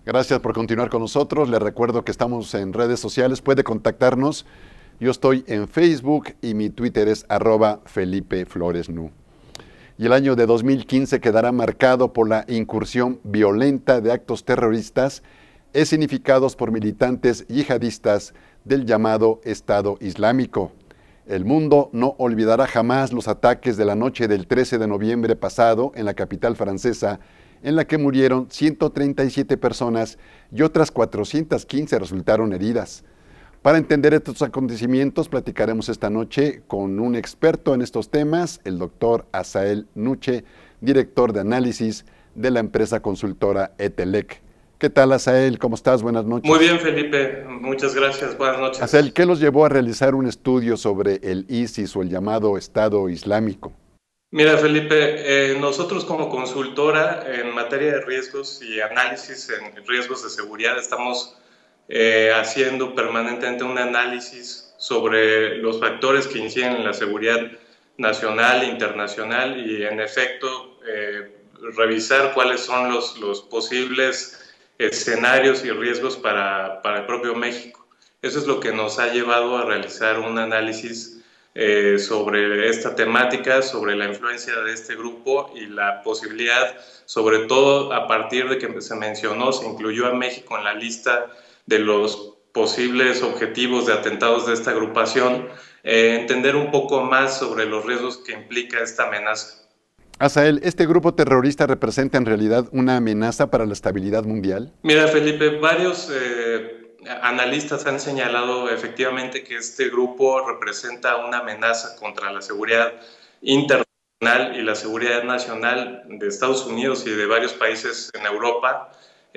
Gracias por continuar con nosotros. Les recuerdo que estamos en redes sociales. Puede contactarnos. Yo estoy en Facebook y mi Twitter es @FelipeFloresNu. Y el año de 2015 quedará marcado por la incursión violenta de actos terroristas escenificados por militantes yihadistas del llamado Estado Islámico. El mundo no olvidará jamás los ataques de la noche del 13 de noviembre pasado en la capital francesa, en la que murieron 137 personas y otras 415 resultaron heridas. Para entender estos acontecimientos, platicaremos esta noche con un experto en estos temas, el doctor Asael Nuche, director de análisis de la empresa consultora Etelec. ¿Qué tal, Asael? ¿Cómo estás? Buenas noches. Muy bien, Felipe. Muchas gracias. Buenas noches. Asael, ¿qué los llevó a realizar un estudio sobre el ISIS o el llamado Estado Islámico? Mira, Felipe, nosotros como consultora en materia de riesgos y análisis en riesgos de seguridad estamos haciendo permanentemente un análisis sobre los factores que inciden en la seguridad nacional e internacional y, en efecto, revisar cuáles son los posibles escenarios y riesgos para el propio México. Eso es lo que nos ha llevado a realizar un análisis sobre esta temática, sobre la influencia de este grupo y la posibilidad, sobre todo a partir de que se mencionó, se incluyó a México en la lista de los posibles objetivos de atentados de esta agrupación, entender un poco más sobre los riesgos que implica esta amenaza. Asael, ¿este grupo terrorista representa en realidad una amenaza para la estabilidad mundial? Mira, Felipe, varios analistas han señalado efectivamente que este grupo representa una amenaza contra la seguridad internacional y la seguridad nacional de Estados Unidos y de varios países en Europa.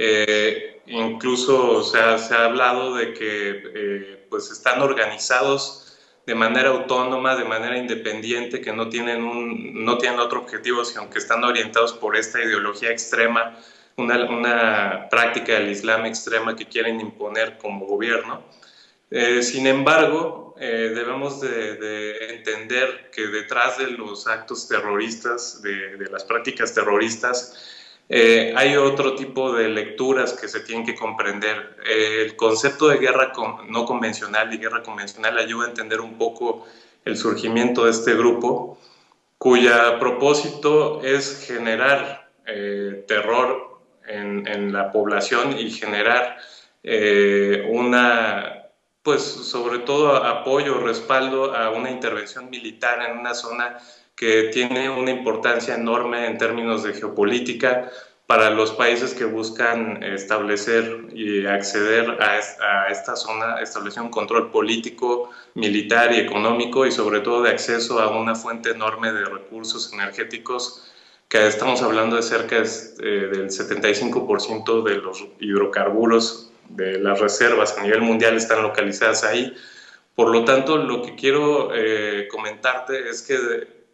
Incluso se ha hablado de que pues están organizados de manera autónoma, de manera independiente, que no tienen otro objetivo, sino que están orientados por esta ideología extrema, una práctica del Islam extrema que quieren imponer como gobierno. Sin embargo, debemos de entender que detrás de los actos terroristas, de las prácticas terroristas, hay otro tipo de lecturas que se tienen que comprender. El concepto de guerra no convencional y guerra convencional ayuda a entender un poco el surgimiento de este grupo, cuya propósito es generar terror en la población y generar pues sobre todo apoyo, respaldo a una intervención militar en una zona que tiene una importancia enorme en términos de geopolítica para los países que buscan establecer y acceder a esta zona, establecer un control político, militar y económico y sobre todo de acceso a una fuente enorme de recursos energéticos, que estamos hablando de cerca del 75% de los hidrocarburos de las reservas a nivel mundial están localizadas ahí. Por lo tanto, lo que quiero comentarte es que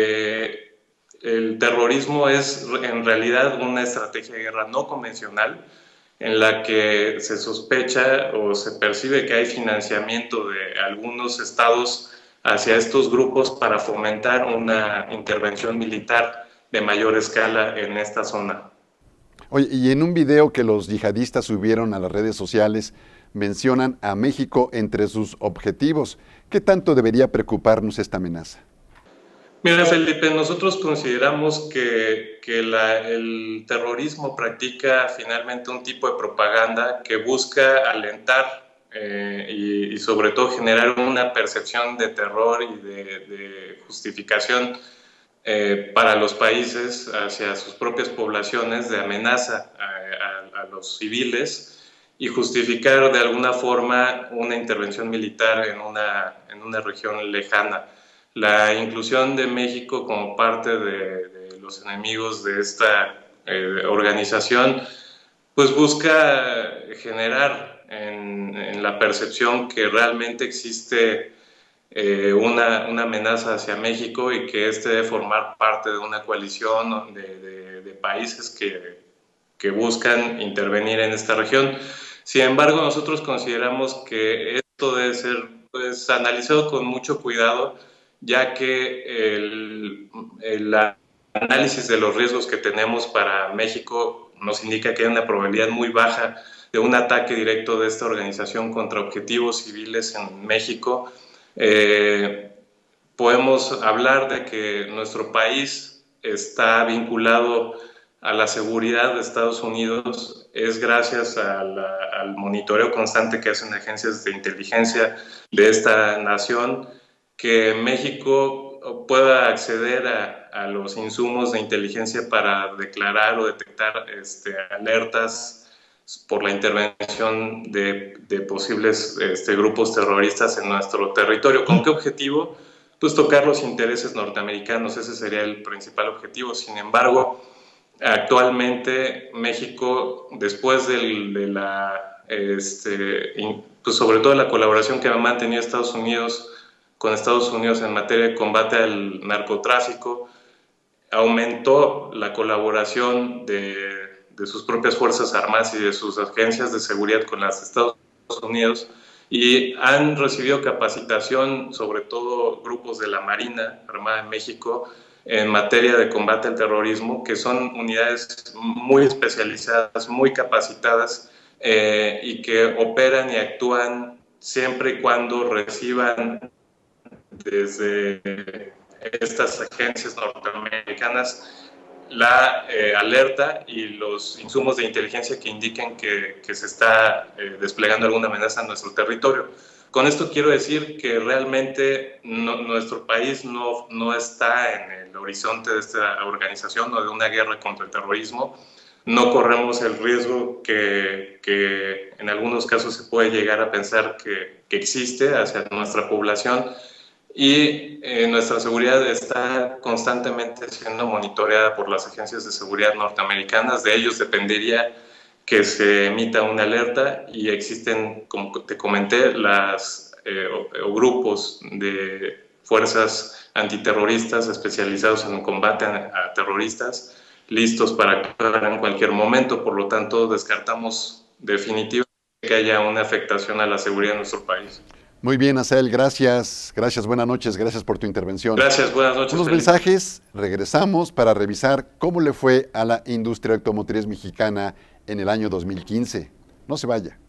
el terrorismo es en realidad una estrategia de guerra no convencional en la que se sospecha o se percibe que hay financiamiento de algunos estados hacia estos grupos para fomentar una intervención militar de mayor escala en esta zona. Oye, y en un video que los yihadistas subieron a las redes sociales, mencionan a México entre sus objetivos. ¿Qué tanto debería preocuparnos esta amenaza? Mira, Felipe, nosotros consideramos que el terrorismo practica finalmente un tipo de propaganda que busca alentar y sobre todo generar una percepción de terror y de justificación para los países hacia sus propias poblaciones, de amenaza a los civiles y justificar de alguna forma una intervención militar en una región lejana. La inclusión de México como parte de los enemigos de esta organización pues busca generar en la percepción que realmente existe una amenaza hacia México y que este debe formar parte de una coalición de países que buscan intervenir en esta región. Sin embargo, nosotros consideramos que esto debe ser pues, analizado con mucho cuidado, ya que el análisis de los riesgos que tenemos para México nos indica que hay una probabilidad muy baja de un ataque directo de esta organización contra objetivos civiles en México. Podemos hablar de que nuestro país está vinculado a la seguridad de Estados Unidos, es gracias al monitoreo constante que hacen agencias de inteligencia de esta nación, que México pueda acceder a los insumos de inteligencia para declarar o detectar alertas por la intervención de posibles grupos terroristas en nuestro territorio. ¿Con qué objetivo? Pues tocar los intereses norteamericanos, ese sería el principal objetivo. Sin embargo, actualmente México, después de la, pues sobre todo la colaboración que ha mantenido Estados Unidos con Estados Unidos en materia de combate al narcotráfico, aumentó la colaboración de sus propias Fuerzas Armadas y de sus agencias de seguridad con las de Estados Unidos, y han recibido capacitación, sobre todo grupos de la Marina Armada de México, en materia de combate al terrorismo, que son unidades muy especializadas, muy capacitadas, y que operan y actúan siempre y cuando reciban desde estas agencias norteamericanas la alerta y los insumos de inteligencia que indiquen que se está desplegando alguna amenaza en nuestro territorio. Con esto quiero decir que realmente nuestro país no está en el horizonte de esta organización o de una guerra contra el terrorismo. No corremos el riesgo que en algunos casos se puede llegar a pensar que existe hacia nuestra población, y nuestra seguridad está constantemente siendo monitoreada por las agencias de seguridad norteamericanas. De ellos dependería que se emita una alerta, y existen, como te comenté, grupos de fuerzas antiterroristas especializados en el combate a terroristas, listos para actuar en cualquier momento. Por lo tanto, descartamos definitivamente que haya una afectación a la seguridad de nuestro país. Muy bien, Asael, gracias. Gracias, buenas noches, gracias por tu intervención. Gracias, buenas noches. Unos mensajes, regresamos para revisar cómo le fue a la industria automotriz mexicana en el año 2015. No se vaya.